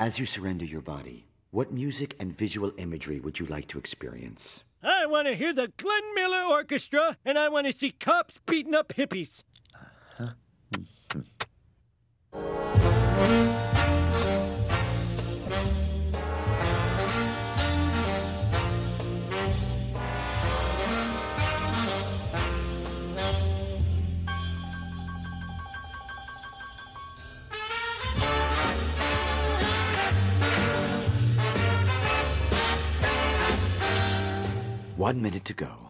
As you surrender your body, what music and visual imagery would you like to experience? I want to hear the Glenn Miller Orchestra, and I want to see cops beating up hippies. 1 minute to go.